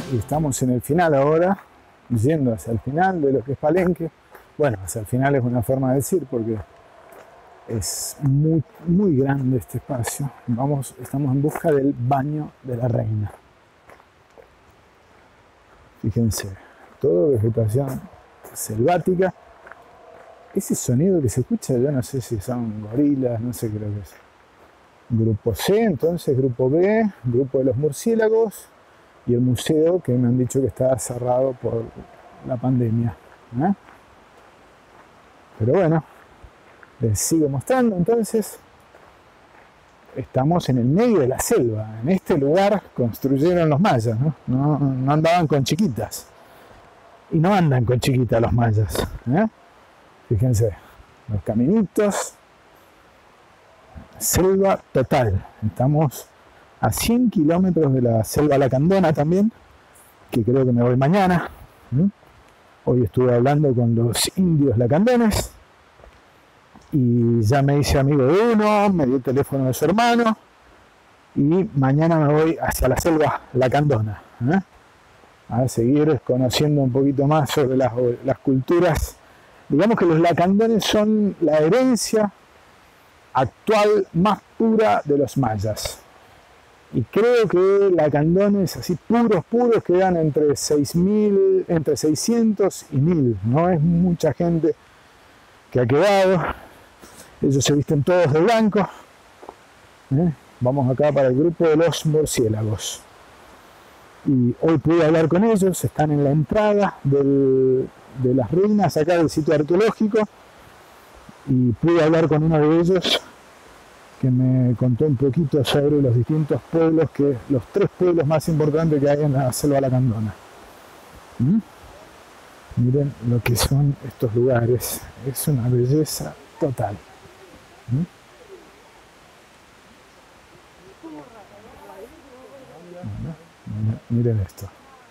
y estamos en el final ahora, yendo hacia el final de lo que es Palenque. Bueno, hacia el final es una forma de decir porque es muy, muy grande este espacio. Estamos en busca del baño de la reina. Fíjense, todo vegetación selvática. Ese sonido que se escucha, yo no sé si son gorilas, no sé qué es lo que es. Grupo C, entonces grupo B, grupo de los murciélagos y el museo que me han dicho que está cerrado por la pandemia. ¿Eh? Pero bueno, les sigo mostrando entonces. Estamos en el medio de la selva. En este lugar construyeron los mayas, ¿no? No andaban con chiquitas. Y no andan con chiquitas los mayas. ¿Eh? Fíjense, los caminitos. Selva total. Estamos a 100 kilómetros de la selva lacandona también, que creo que me voy mañana. Hoy estuve hablando con los indios lacandones y ya me hice amigo de uno, me dio el teléfono de su hermano y mañana me voy hacia la selva lacandona, a seguir conociendo un poquito más sobre las culturas. Digamos que los lacandones son la herencia actual más pura de los mayas. Y creo que lacandones así puros quedan entre 6.000, entre 600 y 1.000. No es mucha gente que ha quedado. Ellos se visten todos de blanco. Vamos acá para el grupo de los murciélagos. Y hoy pude hablar con ellos, están en la entrada de las ruinas acá del sitio arqueológico. Y pude hablar con uno de ellos que me contó un poquito sobre los distintos pueblos, los 3 pueblos más importantes que hay en la selva lacandona. Miren lo que son estos lugares, es una belleza total. Miren esto.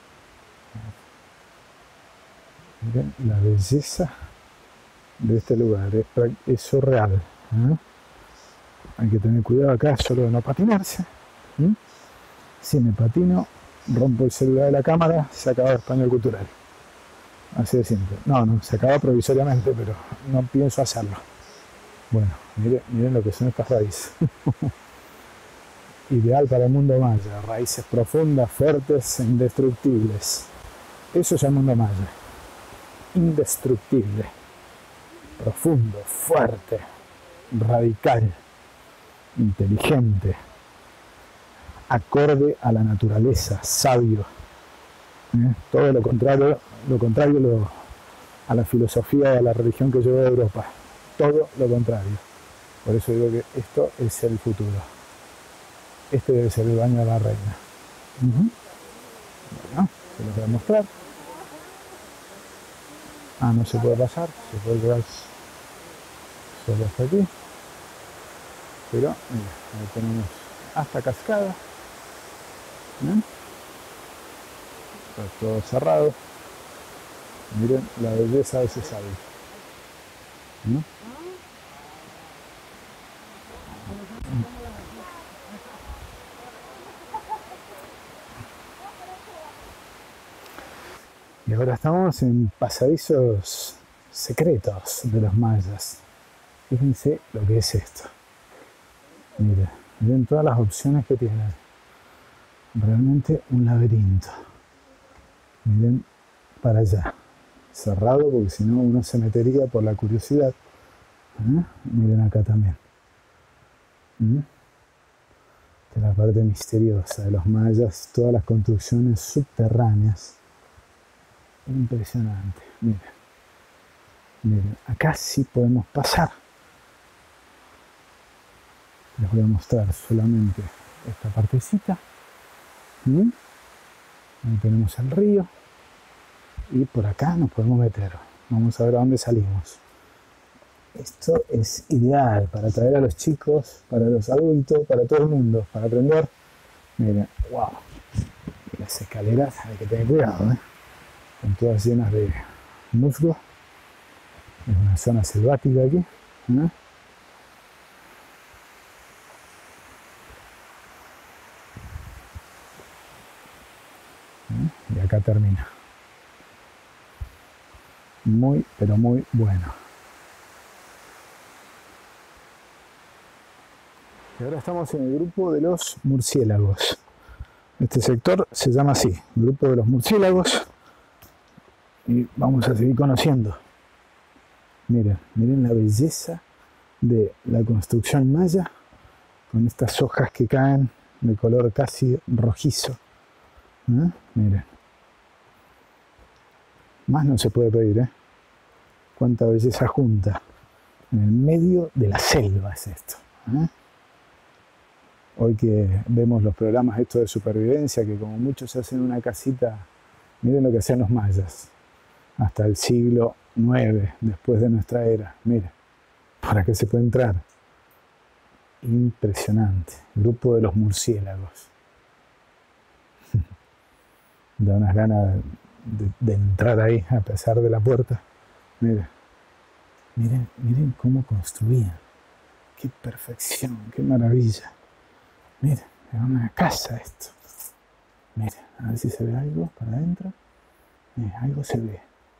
Miren la belleza de este lugar, es surreal. Hay que tener cuidado acá solo de no patinarse. Si me patino, rompo el celular de la cámara, se acaba el español cultural. Así de simple. No, se acaba provisoriamente, pero no pienso hacerlo. Bueno, miren lo que son estas raíces. Ideal para el mundo maya. Raíces profundas, fuertes e indestructibles. Eso es el mundo maya. Indestructible. Profundo, fuerte, radical, inteligente, acorde a la naturaleza, sabio. Todo lo contrario a la filosofía y a la religión que llegó de Europa. Todo lo contrario. Por eso digo que esto es el futuro. Este debe ser el baño de la reina. Bueno, se los voy a mostrar. No se puede pasar, se puede quedar solo hasta aquí. Pero mira, ahí tenemos hasta cascada. Está todo cerrado. Miren la belleza de ese sabio. Y ahora estamos en pasadizos secretos de los mayas. Fíjense lo que es esto. Miren todas las opciones que tienen. Realmente un laberinto. Miren para allá. Cerrado porque si no uno se metería por la curiosidad. Miren acá también. Esta es la parte misteriosa de los mayas. Todas las construcciones subterráneas. Impresionante. Miren, acá sí podemos pasar. Les voy a mostrar solamente esta partecita. Ahí tenemos el río. Y por acá nos podemos meter. Vamos a ver a dónde salimos. Esto es ideal para traer a los chicos, para los adultos, para todo el mundo, para aprender. Miren, wow. Las escaleras hay que tener cuidado, Están todas llenas de musgo. Es una zona selvática aquí. Y acá termina. Muy, pero muy bueno. Y ahora estamos en el grupo de los murciélagos. Este sector se llama así, grupo de los murciélagos. Y vamos a seguir conociendo. Miren, miren la belleza de la construcción maya con estas hojas que caen de color casi rojizo. ¿Eh? Miren. Más no se puede pedir, ¿eh? Cuánta belleza junta. En el medio de la selva es esto. ¿Eh? Hoy que vemos los programas estos de supervivencia, que como muchos hacen una casita, miren lo que hacían los mayas. Hasta el siglo IX, después de nuestra era. Miren, ¿para qué se puede entrar? Impresionante. Grupo de los murciélagos. Da unas ganas de entrar ahí a pesar de la puerta. Miren, miren, miren cómo construían. Qué perfección, qué maravilla. Miren, es una casa esto. Miren, a ver si se ve algo para adentro. Miren, algo se ve.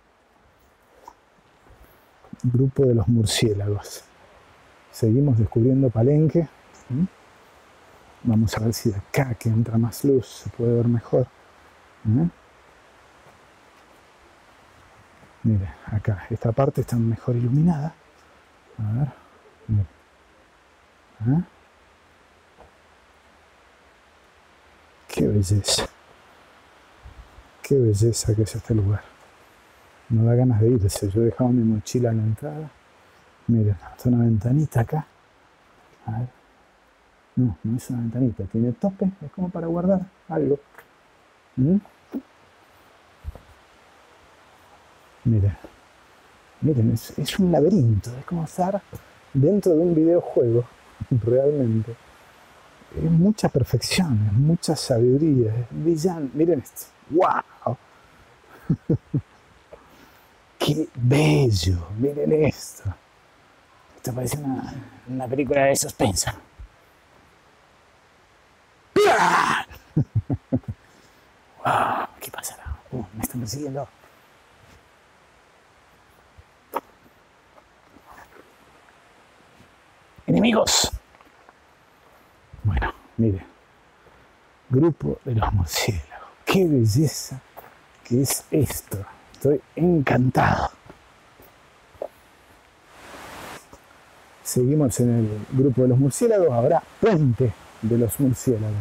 Grupo de los murciélagos. Seguimos descubriendo Palenque. Vamos a ver si de acá que entra más luz se puede ver mejor. Mire, acá, esta parte está mejor iluminada. A ver. Mire. Qué belleza. Qué belleza que es este lugar. No da ganas de irse. Yo he dejado mi mochila en la entrada. Miren, está una ventanita acá. A ver. No, no es una ventanita. Tiene tope. Es como para guardar algo. Miren. Miren, es un laberinto. Es como estar dentro de un videojuego. Realmente. Es mucha perfección. Es mucha sabiduría. Es brillante. Miren esto. ¡Wow! ¡Qué bello! Miren esto. Esto parece una película de suspenso. ¡Wow! ¿Qué pasará? Me están persiguiendo. ¡Enemigos! Bueno, mire. Grupo de los murciélagos. ¡Qué belleza que es esto! Estoy encantado. Seguimos en el grupo de los murciélagos. Ahora, puente de los murciélagos.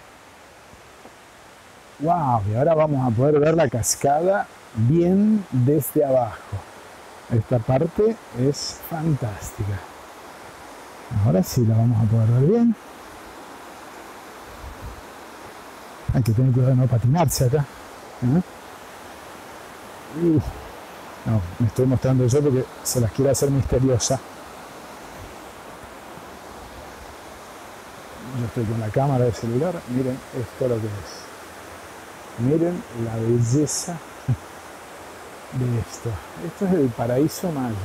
¡Wow! Y ahora vamos a poder ver la cascada bien desde abajo. Esta parte es fantástica. Ahora sí la vamos a poder ver bien. Hay que tener cuidado de no patinarse acá. No, me estoy mostrando yo porque se las quiero hacer misteriosa. Yo estoy con la cámara de celular. Miren esto lo que es. Miren la belleza de esto. Esto es el paraíso maya.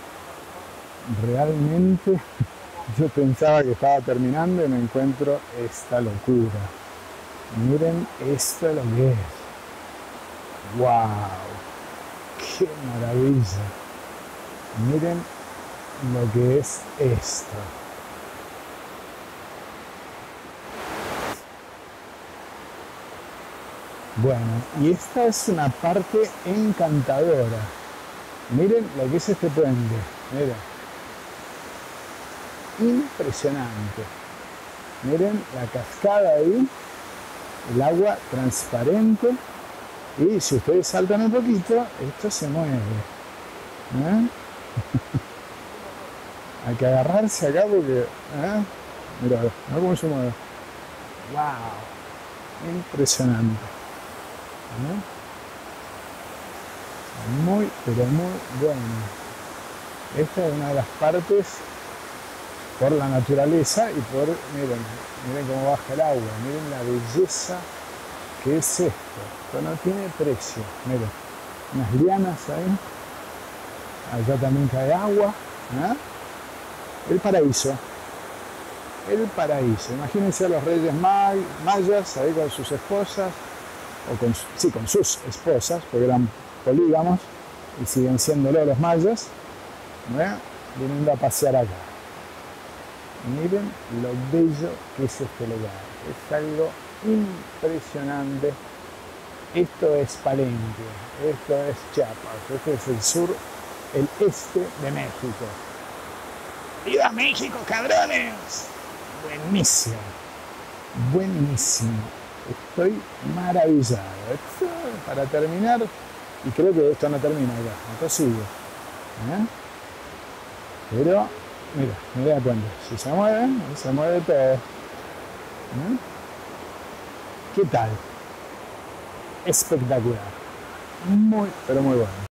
Realmente yo pensaba que estaba terminando y me encuentro esta locura. Miren esto lo que es. ¡Wow! ¡Qué maravilla! Miren lo que es esto. Bueno, y esta es una parte encantadora. Miren lo que es este puente. Miren. Impresionante. Miren la cascada ahí. El agua transparente. Y si ustedes saltan un poquito, esto se mueve. Hay que agarrarse acá porque... Mirá, mirá cómo se mueve. ¡Wow! Impresionante. Muy, pero muy bueno. Esta es una de las partes por la naturaleza y por... Miren cómo baja el agua. Miren la belleza que es esto. Esto no tiene precio. Miren, unas lianas ahí. Allá también cae agua. El paraíso. El paraíso. Imagínense a los reyes mayas ahí con sus esposas. o con sus esposas, porque eran polígamos y siguen siéndolo los mayas, viniendo a pasear acá. Miren lo bello que es este lugar, es algo impresionante. Esto es Palenque, esto es Chiapas, este es el sur, el este de México. ¡Viva México, cabrones! Buenísimo, buenísimo. Estoy maravillado. Esto, para terminar, y creo que esto no termina acá, esto sigue. Pero, mira cuando, si se mueve todo. ¿Qué tal? Espectacular. Muy, pero muy bueno.